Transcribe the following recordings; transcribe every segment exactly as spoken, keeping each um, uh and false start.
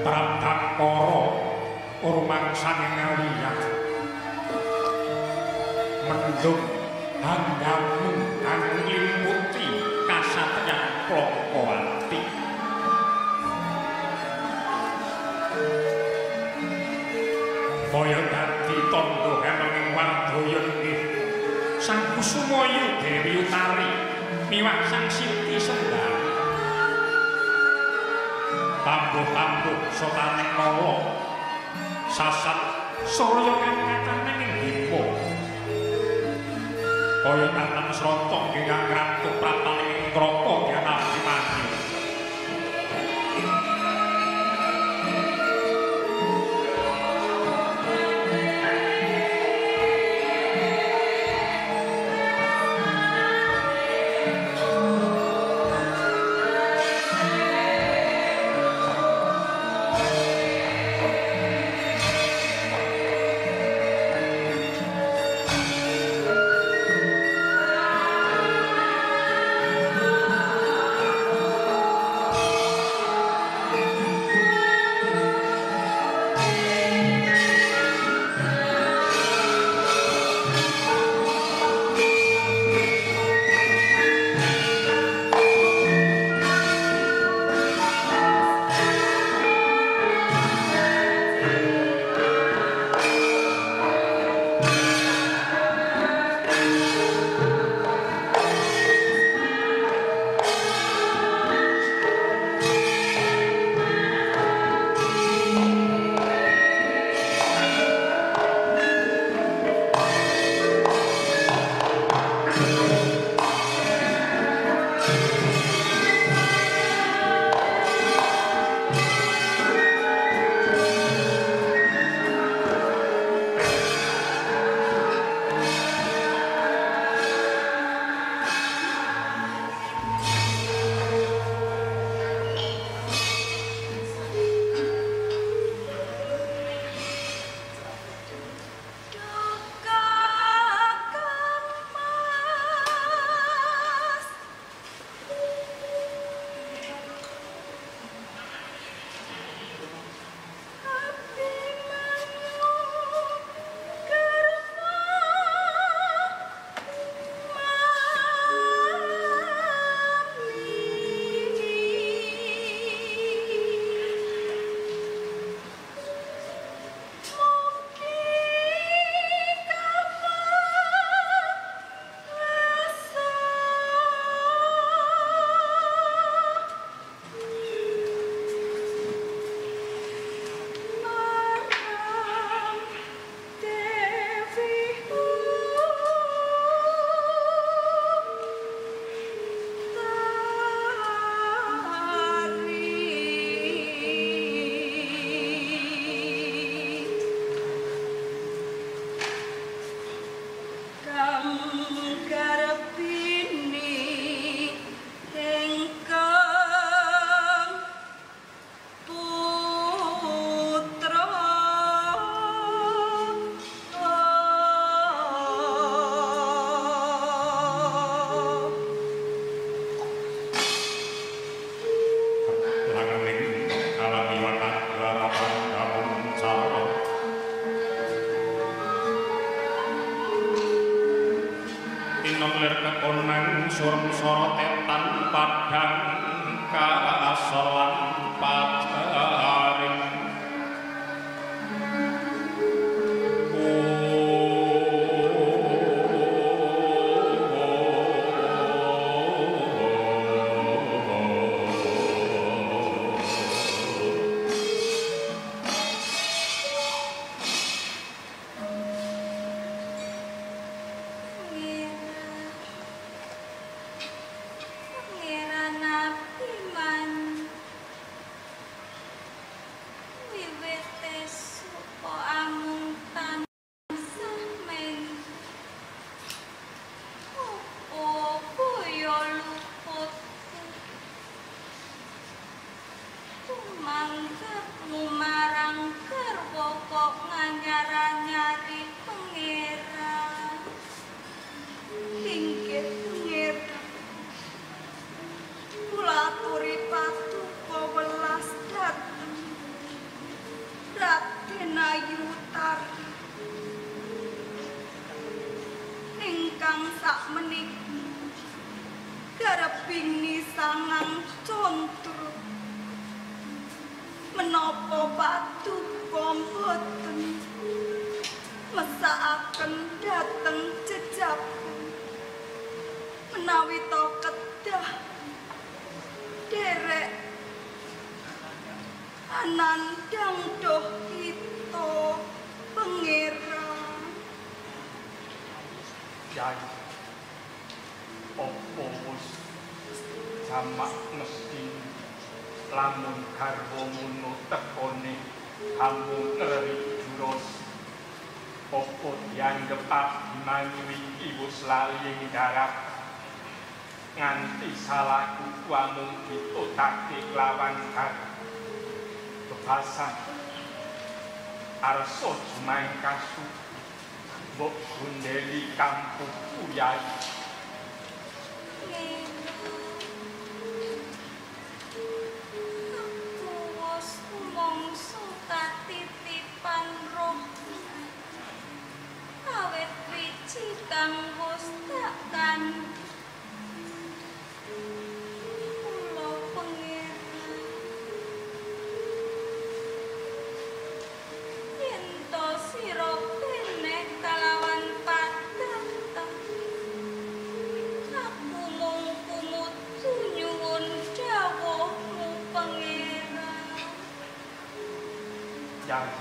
Pratangkara urmangsané ngawiyah mendung hanggamu kang ngliputi kasatriyan Plokowati kaya dadi tandha henenging wadya nggih Sang Kusumaya Dewi Utari miwah Sang Siti Sendang tambuh-tambuh sotaning kala sasat surya kang katane ing dipa kaya tanam srata ingkang ratu prataning krapa dianapi mati bini sangang contro menapa paduka mboten mesakaken dhateng jejapun menawi to kedah derek anandang doh kita pangeran Yai opo wis jamak mesti lamun garwamu tekone kamu neri juros opo dianggep abimani iki wis lali garap nganti salah kuwamu ditutake lawan kar bebasan arso jumaing kasu mbok gundeli kampung Yai titipan roh awet wiji kang wis tak kan kula pangeran yen to sira benek kalawan padatan aku mung kumutu nyuwun dawuhmu pangeran Yai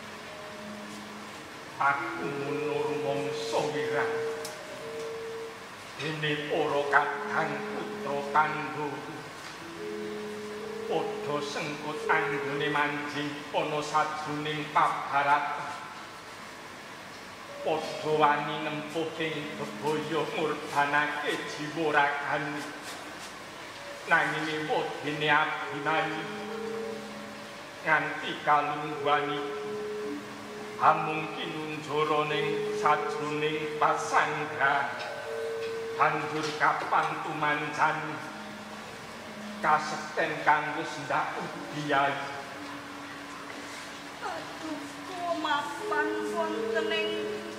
aku munur mangsa wirang dene para kadang putra kanggo padha sengkut anggone manjing ana sajroning pabarat padha wani nempuh ing bebaya ngurbanake jiwa ragane nanging dene abimani nganti kalungguhani amung kinunjara ning sajroning pasanggrahan banjur kapan tumancan kasekten kanggo sendak Yai aduh kumapan wonten ing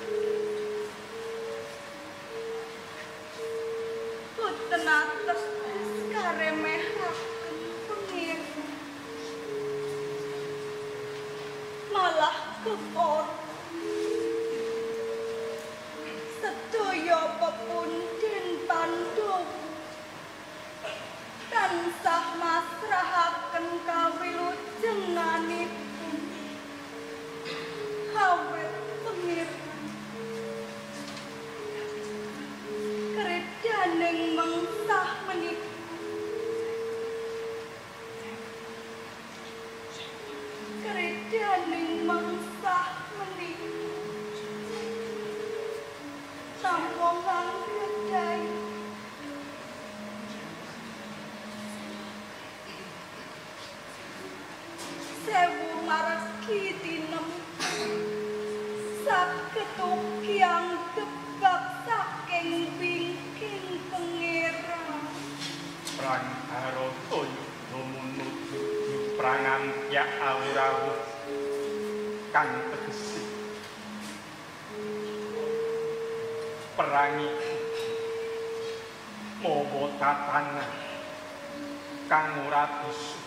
boten ates karemehaken pangeran malah kepor sedaya pepunden Pandhawa tansah masrahaken kawilujenganipun awet pangeran kredaning mengsah menika kredaning mengsah menika sampun anggadai sewu margi dinem saged ugi anggep saking wingking pangeran Prang Barata yudha menuju prangampya awurawuh kang tegesi perang iki mawa tatanan kang ora bisa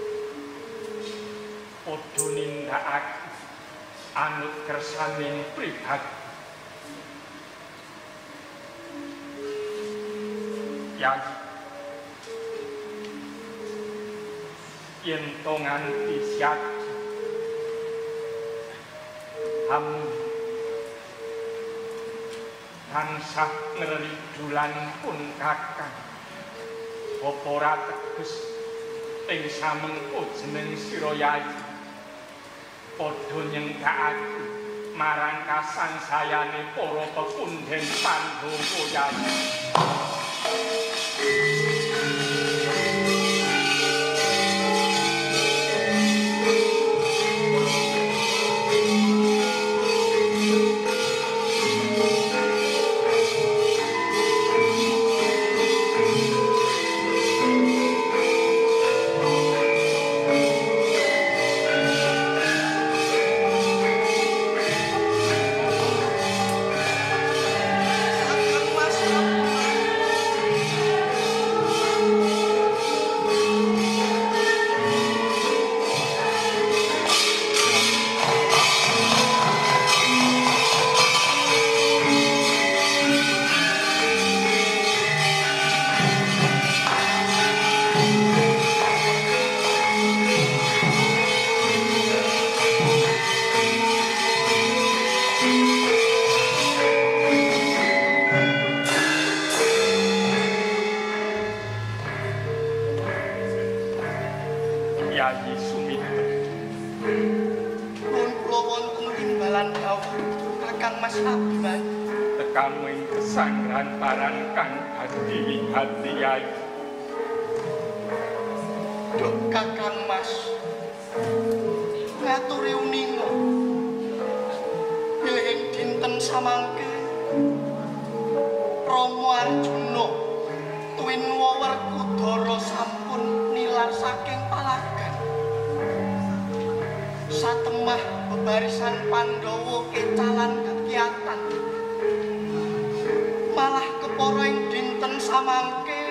padha nindakake anut kersaning pribadi Yai yen to nganti siat hamu tansah ngeridulan pun kakang apa ora teges ing samengko jeneng sira Yai padha nyengkakake marang kasangsayane para pepunden Pandhawa Yai Mas Nuwun kula wonten timbalan dawuh Kakang Mas Abiman. Tekamu ing kesanggrahan paran kang hati wigati Yai. Duk Kakang Mas. Ngaturi uninga. Bilih dinten samangke Rama Arjuna Tuwinwa Werkudara sampun nilar saking palagan. Satemah bebarisan Pandhawa kecalan kegiatan. Malah kepara ing dinten samangke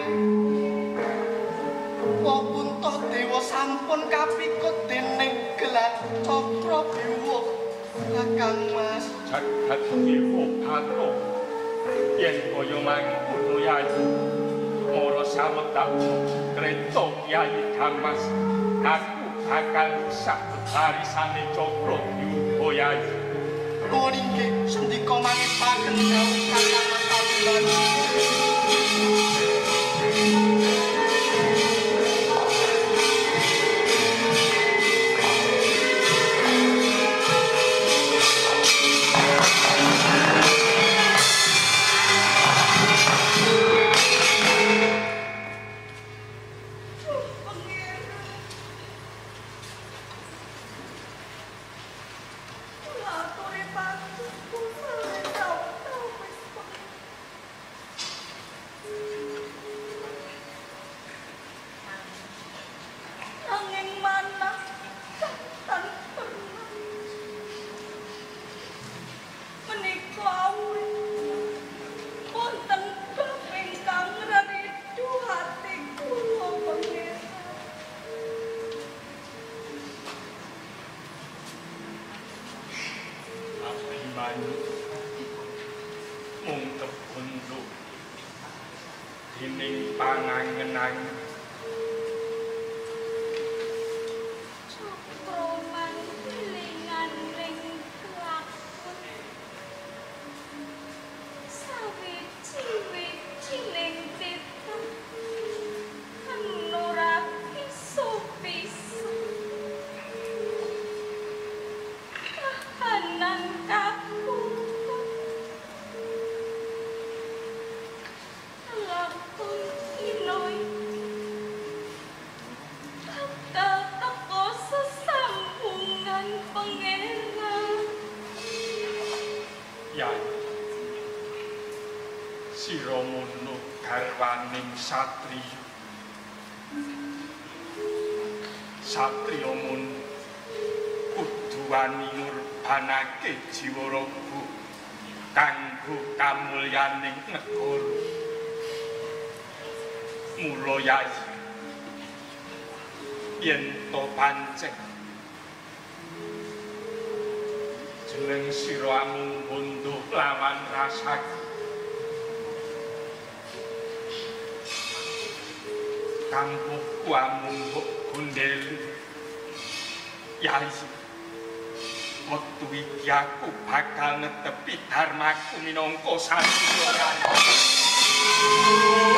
Wapuntadewa sampun kapikut dening gelar Cakra Biwa. Kakang Mas Jagat dewa bhato yen kaya mangkono Yai mara sametak kreta Kyai Damas aku bakal rusak barisane Cakra Biwa Yai. nuwun inggih sendika mangepaken dawuh Kakang Mas Abiman. Mung kebunduk dening pangangenan Cukroman kelingan ring kelakon sawiji-wijining titah nuraki supisu kahanan kaku lakon inoi bakal teko sesambungan pangeran. Yai sira mono garwaning satriya satriya mun kudu wani ngurbanake jiwa raga kanggo kamulyaning negara. Mula Yai yen to pancen jeneng sira amung bondo lawan rasaku kampuku amung gondel Yai wektu iki aku bakal netepi dharmaku minangka satriya.